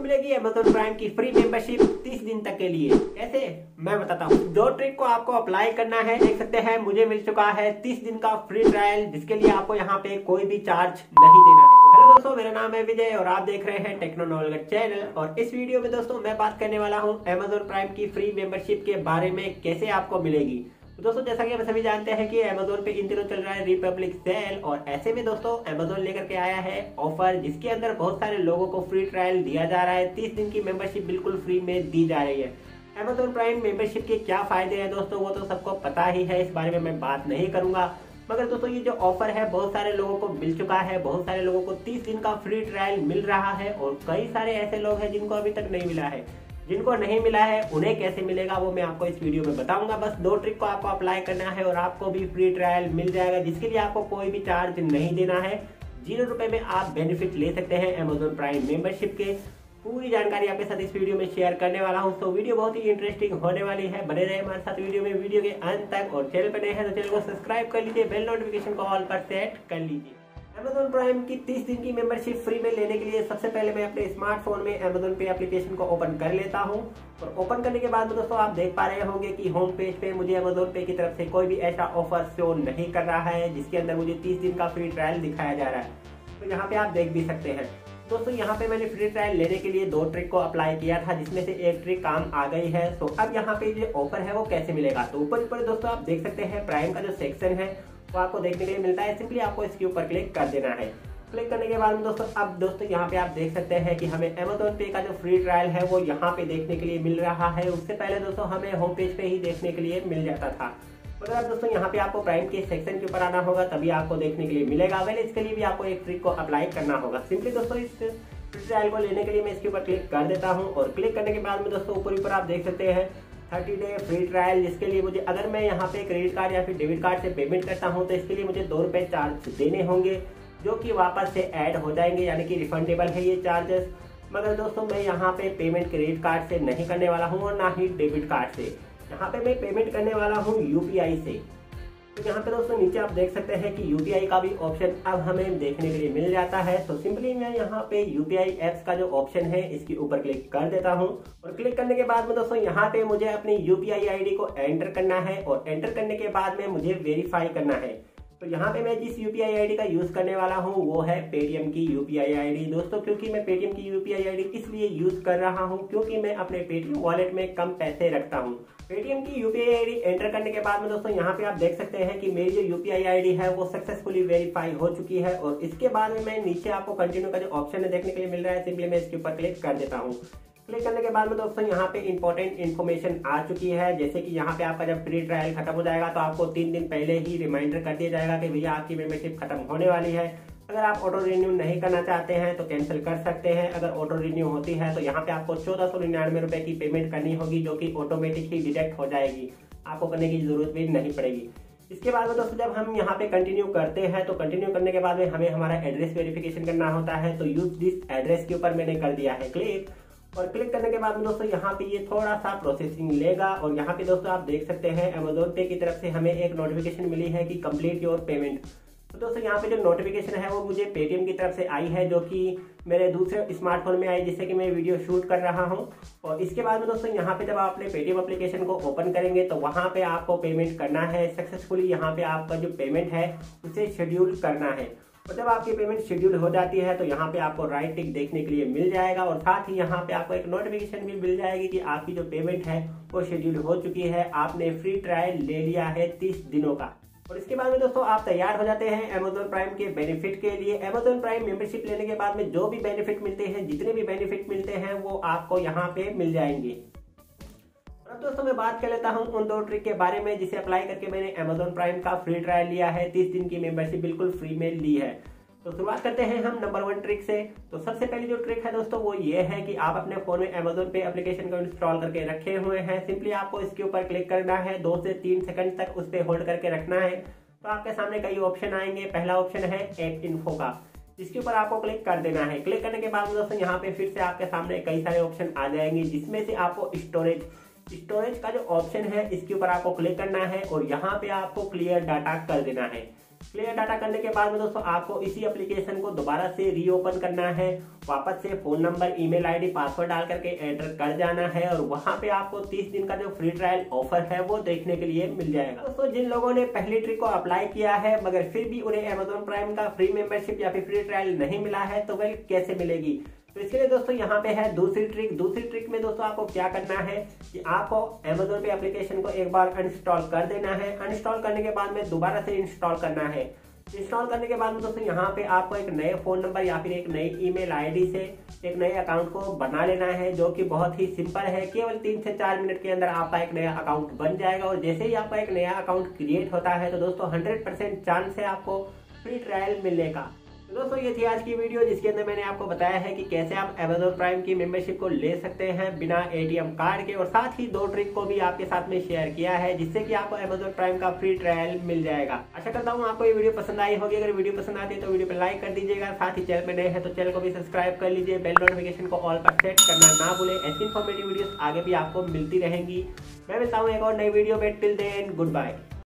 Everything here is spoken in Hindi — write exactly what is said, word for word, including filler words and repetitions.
मिलेगी अमेजोन प्राइम की फ्री मेंबरशिप तीस दिन तक के लिए। कैसे, मैं बताता हूँ। दो ट्रिक को आपको अप्लाई करना है। देख सकते हैं मुझे मिल चुका है तीस दिन का फ्री ट्रायल, जिसके लिए आपको यहाँ पे कोई भी चार्ज नहीं देना है। हेलो दोस्तों, मेरा नाम है विजय और आप देख रहे हैं टेक्नोनॉलेज चैनल। और इस वीडियो में दोस्तों मैं बात करने वाला हूँ अमेजोन प्राइम की फ्री मेंबरशिप के बारे में, कैसे आपको मिलेगी। तो दोस्तों जैसा कि हम सभी जानते हैं कि अमेजोन पे इन दिनों चल रहा है रिपब्लिक सेल, और ऐसे में दोस्तों अमेजोन लेकर के आया है ऑफर, जिसके अंदर बहुत सारे लोगों को फ्री ट्रायल दिया जा रहा है। तीस दिन की मेंबरशिप बिल्कुल फ्री में दी जा रही है। अमेजोन प्राइम मेंबरशिप के क्या फायदे हैं दोस्तों, वो तो सबको पता ही है, इस बारे में मैं बात नहीं करूंगा। मगर दोस्तों ये जो ऑफर है बहुत सारे लोगों को मिल चुका है। बहुत सारे लोगों को तीस दिन का फ्री ट्रायल मिल रहा है, और कई सारे ऐसे लोग हैं जिनको अभी तक नहीं मिला है। जिनको नहीं मिला है उन्हें कैसे मिलेगा वो मैं आपको इस वीडियो में बताऊंगा। बस दो ट्रिक को आपको अप्लाई करना है और आपको भी फ्री ट्रायल मिल जाएगा, जिसके लिए आपको कोई भी चार्ज नहीं देना है। जीरो रुपए में आप बेनिफिट ले सकते हैं अमेजोन प्राइम मेंबरशिप के। पूरी जानकारी आपके साथ इस वीडियो में शेयर करने वाला हूं, तो वीडियो बहुत ही इंटरेस्टिंग होने वाली है। बने रहे हमारे साथ वीडियो में, वीडियो के अंत तक। और चैनल पर नए हैं तो चैनल को सब्सक्राइब कर लीजिए, बेल नोटिफिकेशन को ऑल पर सेट कर लीजिए। अमेजोन प्राइम की तीस दिन की मेंबरशिप फ्री में लेने के लिए सबसे पहले मैं अपने स्मार्टफोन में अमेजोन पे एप्लीकेशन को ओपन कर लेता हूं। और ओपन करने के बाद में दोस्तों आप देख पा रहे होंगे कि होम पेज पे मुझे अमेजोन पे की तरफ से कोई भी ऐसा ऑफर शो नहीं कर रहा है जिसके अंदर मुझे तीस दिन का फ्री ट्रायल दिखाया जा रहा है। तो यहाँ पे आप देख भी सकते हैं दोस्तों, यहाँ पे मैंने फ्री ट्रायल लेने के लिए दो ट्रिक को अप्लाई किया था, जिसमें से एक ट्रिक काम आ गई है। तो अब यहाँ पे जो ऑफर है वो कैसे मिलेगा, तो ऊपर ऊपर दोस्तों आप देख सकते हैं प्राइम का जो सेक्शन है वो आपको देखने के लिए मिलता है। सिंपली आपको इसके ऊपर क्लिक कर देना है। क्लिक करने के बाद में दोस्तों अब दोस्तों यहाँ पे आप देख सकते हैं कि हमें अमेजोन पे का जो फ्री ट्रायल है वो यहाँ पे देखने के लिए मिल रहा है। उससे पहले दोस्तों हमें होम पेज पे ही देखने के लिए मिल जाता था। मगर अब दोस्तों यहाँ पे आपको प्राइम के सेक्शन के ऊपर आना होगा, तभी आपको देखने के लिए मिलेगा। वेल इसके लिए भी आपको एक ट्रिक को अप्लाई करना होगा। सिंपली दोस्तों इस फ्री ट्रायल को लेने के लिए मैं इसके ऊपर क्लिक कर देता हूँ। और क्लिक करने के बाद में दोस्तों ऊपर ऊपर आप देख सकते हैं थर्टी डे फ्री ट्रायल, जिसके लिए मुझे अगर मैं यहाँ पे क्रेडिट कार्ड या फिर डेबिट कार्ड से पेमेंट करता हूँ तो इसके लिए मुझे दो रुपए चार्ज देने होंगे, जो कि वापस से ऐड हो जाएंगे, यानी कि रिफंडेबल है ये चार्जेस। मगर दोस्तों मैं यहाँ पे पेमेंट क्रेडिट कार्ड से नहीं करने वाला हूँ और ना ही डेबिट कार्ड से। यहाँ पे मैं पेमेंट करने वाला हूँ यूपीआई से। तो यहाँ पे दोस्तों नीचे आप देख सकते हैं कि यूपीआई का भी ऑप्शन अब हमें देखने के लिए मिल जाता है। तो सिंपली मैं यहाँ पे यूपीआई एप्स का जो ऑप्शन है इसके ऊपर क्लिक कर देता हूँ। और क्लिक करने के बाद में दोस्तों यहाँ पे मुझे अपनी यूपीआई आईडी को एंटर करना है, और एंटर करने के बाद में मुझे वेरीफाई करना है। तो यहाँ पे मैं जिस यूपीआई आईडी का यूज करने वाला हूँ वो है पेटीएम की यूपीआई आईडी दोस्तों। क्योंकि मैं पेटीएम की यूपीआई आईडी इसलिए यूज कर रहा हूँ क्योंकि मैं अपने पेटीएम वॉलेट में कम पैसे रखता हूँ। पेटीएम की यूपीआई आईडी एंटर करने के बाद में दोस्तों यहाँ पे आप देख सकते हैं कि मेरी जो यूपीआई आईडी है वो सक्सेसफुली वेरीफाई हो चुकी है। और इसके बाद में मैं नीचे आपको कंटिन्यू का जो ऑप्शन है देखने के लिए मिल रहा है, सिंपली मैं इसके ऊपर क्लिक कर देता हूँ। क्लिक करने के बाद में दोस्तों यहाँ पे इंपॉर्टेंट इन्फॉर्मेशन आ चुकी है, जैसे कि यहाँ पे आपका जब फ्री ट्रायल खत्म हो जाएगा तो आपको तीन दिन पहले ही रिमाइंडर कर दिया जाएगा कि भैया आपकी मेंबरशिप खत्म होने वाली है। अगर आप ऑटो रिन्यू नहीं करना चाहते हैं तो कैंसिल कर सकते हैं। अगर ऑटो रिन्यू होती है तो यहाँ पे आपको चौदह सौ निन्यानवे रुपए की पेमेंट करनी होगी, जो कि ऑटोमेटिक ही डिटेक्ट हो जाएगी, आपको करने की जरूरत भी नहीं पड़ेगी। इसके बाद में दोस्तों जब हम यहाँ पे कंटिन्यू करते हैं तो कंटिन्यू करने के बाद में हमें हमारा एड्रेस वेरिफिकेशन करना होता है। तो यूज दिस एड्रेस के ऊपर मैंने कर दिया है क्लिक। और क्लिक करने के बाद में दोस्तों यहाँ पे ये थोड़ा सा प्रोसेसिंग लेगा। और यहाँ पे दोस्तों आप देख सकते हैं अमेजोन पे की तरफ से हमें एक नोटिफिकेशन मिली है कि कंप्लीट योर पेमेंट। तो दोस्तों यहाँ पे जो नोटिफिकेशन है वो मुझे पेटीएम की तरफ से आई है, जो कि मेरे दूसरे स्मार्टफोन में आई, जिससे कि मैं वीडियो शूट कर रहा हूँ। और इसके बाद में दोस्तों यहाँ पे जब आप अपने पेटीएम एप्लीकेशन को ओपन करेंगे तो वहाँ पे आपको पेमेंट करना है सक्सेसफुली। यहाँ पे आपका जो पेमेंट है उसे शेड्यूल करना है। और जब आपकी पेमेंट शेड्यूल हो जाती है तो यहाँ पे आपको राइट टिक देखने के लिए मिल जाएगा, और साथ ही यहाँ पे आपको एक नोटिफिकेशन भी मिल जाएगी कि आपकी जो पेमेंट है वो शेड्यूल हो चुकी है, आपने फ्री ट्रायल ले लिया है तीस दिनों का। और इसके बाद में दोस्तों आप तैयार हो जाते हैं अमेजोन प्राइम के बेनिफिट के लिए। अमेजोन प्राइम मेंबरशिप लेने के बाद में जो भी बेनिफिट मिलते हैं, जितने भी बेनिफिट मिलते हैं वो आपको यहाँ पे मिल जाएंगे। अब दोस्तों मैं बात कर लेता हूं उन दो ट्रिक के बारे में जिसे अप्लाई करके मैंने अमेजोन प्राइम का फ्री ट्रायल लिया है, तीस दिन की मेंबरशिप बिल्कुल फ्री में ली है। तो शुरुआत करते हैं हम नंबर वन ट्रिक से। तो सबसे पहली जो ट्रिक है दोस्तों वो ये है कि आप अपने फोन में अमेजोन पे एप्लीकेशन को इंस्टॉल करके रखे हुए हैं। सिंपली आपको इसके ऊपर क्लिक करना है, दो से तीन सेकंड तक उस पर होल्ड करके रखना है। तो आपके सामने कई ऑप्शन आएंगे। पहला ऑप्शन है ऐप इन्फो का, जिसके ऊपर आपको क्लिक कर देना है। क्लिक करने के बाद दोस्तों यहाँ पे फिर से आपके सामने कई सारे ऑप्शन आ जाएंगे, जिसमें से आपको स्टोरेज स्टोरेज का जो ऑप्शन है इसके ऊपर आपको क्लिक करना है और यहाँ पे आपको क्लियर डाटा कर देना है। क्लियर डाटा करने के बाद में दोस्तों आपको इसी एप्लीकेशन को दोबारा से रीओपन करना है। वापस से phone number, email ID, password डाल करके एंटर कर जाना है और वहां पे आपको तीस दिन का जो फ्री ट्रायल ऑफर है वो देखने के लिए मिल जाएगा। दोस्तों जिन लोगों ने पहली ट्रिक को अप्लाई किया है मगर फिर भी उन्हें अमेजोन प्राइम का फ्री मेंबरशिप या फिर फ्री ट्रायल नहीं मिला है तो वह कैसे मिलेगी, तो इसके लिए दोस्तों यहाँ पे है दूसरी ट्रिक। दूसरी ट्रिक में दोस्तों आपको क्या करना है कि आपको अमेजोन पे एप्लीकेशन को एक बार अनइंस्टॉल कर देना है। अनइंस्टॉल करने के बाद में दोबारा से इंस्टॉल करना है। इंस्टॉल करने के बाद में दोस्तों यहाँ पे आपको एक नए फोन नंबर या फिर एक नई ईमेल आईडी से एक नए अकाउंट को बना लेना है, जो कि बहुत ही सिंपल है। केवल तीन से चार मिनट के अंदर आपका एक नया अकाउंट बन जाएगा और जैसे ही आपका एक नया अकाउंट क्रिएट होता है तो दोस्तों हंड्रेड परसेंट चांस है आपको फ्री ट्रायल मिलने का। तो दोस्तों ये थी आज की वीडियो जिसके अंदर मैंने आपको बताया है कि कैसे आप अमेजोन प्राइम की मेंबरशिप को ले सकते हैं बिना एटीएम कार्ड के, और साथ ही दो ट्रिक को भी आपके साथ में शेयर किया है जिससे कि आपको अमेजोन प्राइम का फ्री ट्रायल मिल जाएगा। आशा करता हूँ आपको ये वीडियो पसंद आई होगी। अगर वीडियो पसंद आती है तो वीडियो पर लाइक कर दीजिएगा, साथ ही चैनल में नए हैं तो चैनल को भी सब्सक्राइब कर लीजिए। बेल नोटिफिकेशन को ऑल पर सेट करना ना भूलें। ऐसी इन्फॉर्मेटिव वीडियोस आगे भी आपको मिलती रहेंगी। मैं मिलता हूँ एक और नई वीडियो में। Till then good bye.